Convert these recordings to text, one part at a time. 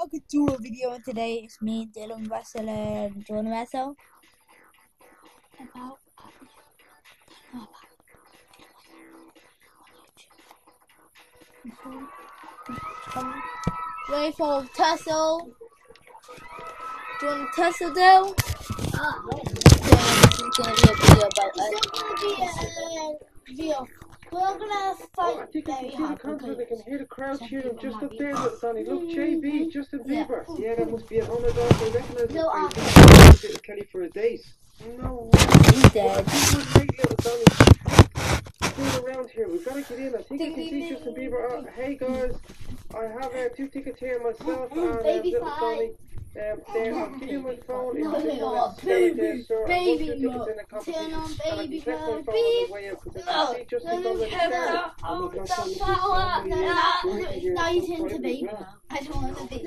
welcome to a video. Today it's me, Dylan Russell, and John Russell. Ready for tussle? Do you want to tussle though? This is going to be a video about us. We're gonna fight. I think I can see the concert. I can hear the crowd cheering just up there, little Donny. Look, JB, Justin Bieber. Yeah, that must be an underdog. I recognize him. I think Kelly for a date. No way. He's dead. Wait, little Donny. Going around here. We've got to get in. I think I can see Justin Bieber. Hey guys, I have 2 tickets here myself and little Donny. I'll give you my phone. Baby mode. Turn on baby mode. Now he's into baby mode. I don't want to be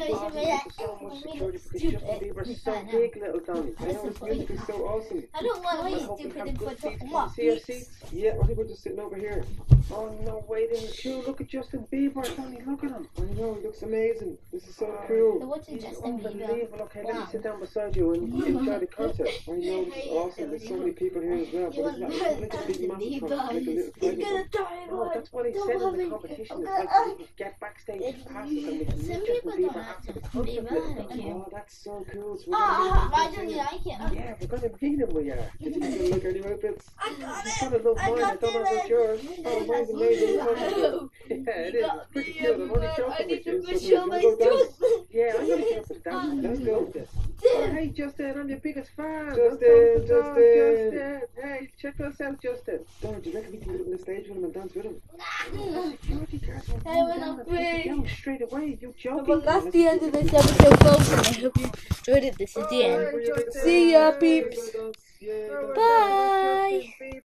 stupid. So big, little Donny. I know his music is so awesome. I don't want to be stupid and put what? See our seats? Yeah, I think we're just sitting over here. Oh no, wait in the queue. Look at Justin Bieber. Donny, look at him. I know, he looks amazing. This is so cool. So what's Justin Bieber? Okay, let me sit down beside you and enjoy the concert. I know, this is awesome. There's so many people here as well. But isn't that like a big massive concert? He's gonna die. Oh, that's what he said in the competition. It's like we can get backstage passes and we can meet Justin Bieber after the concert. Oh, that's so cool. So why don't you like him? yeah, we're gonna meet him, we are. Did you get a look at any outfits? He's gonna love mine. I don't know about yours. Oh, mine's amazing. Yeah, it is. It's pretty cool. I'm only joking with you. So we're gonna go dance. Yeah, I'm gonna get up and dance. Let's go with this. Oh, hey Justin, I'm your biggest fan. Justin. Hey, check us out, Justin. Don't you reckon we can get up on the stage with him and dance with him? Security guards will down straight away. You joking? Well, that's the end of this episode, folks, and I hope you enjoyed it. This is the end. See ya, peeps.